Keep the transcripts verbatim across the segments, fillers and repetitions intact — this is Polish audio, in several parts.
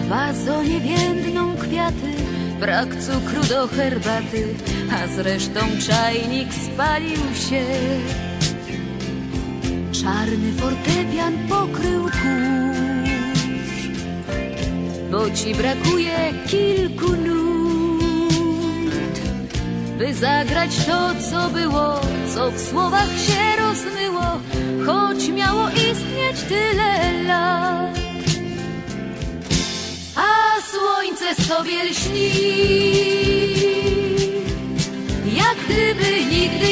W wazonie więdną kwiaty, brak cukru do herbaty, a zresztą czajnik spalił się. Czarny fortepian pokrył kurz, bo ci brakuje kilku nut, by zagrać to, co było, co w słowach się rozmyło, choć miało istnieć tyle lat. A słońce sobie lśni, jak gdyby nigdy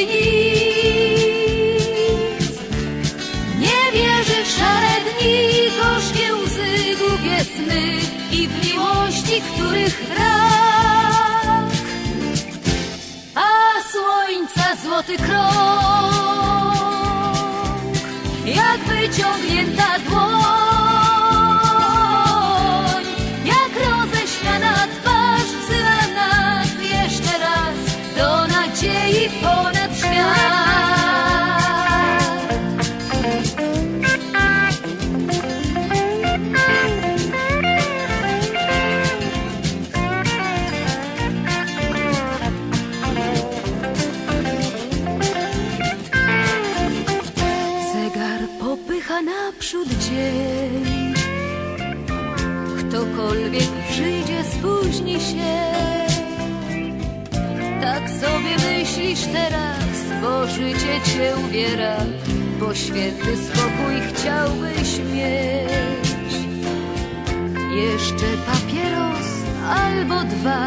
nic. Nie wierzy w szare dni, gorzkie łzy, głupie sny i w miłości, których brak. A słońca złoty krąg, jak wyciągnięta dłoń, jak roześmiana twarz wzywa nas jeszcze raz do nadziei ponad świat. Naprzód dzień, ktokolwiek przyjdzie, spóźni się. Tak sobie myślisz teraz, bo życie cię uwiera, bo świetny spokój chciałbyś mieć. Jeszcze papieros albo dwa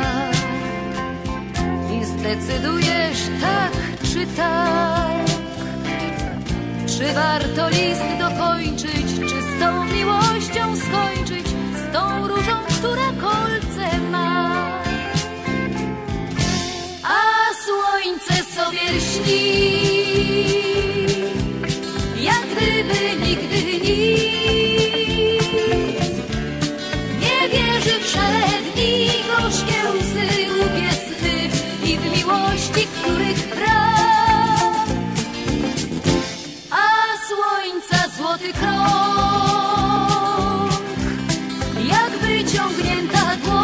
i zdecydujesz tak czy tak. Czy warto list dokończyć, czy z tą miłością skończyć, z tą różą, która kolce ma? A słońce sobie lśni, jak gdyby nigdy nic. Nie wierzy w szare dni, gorzkie łzy, głupie sny i w miłości, których brak. Złoty krąg, jak wyciągnięta dłoń.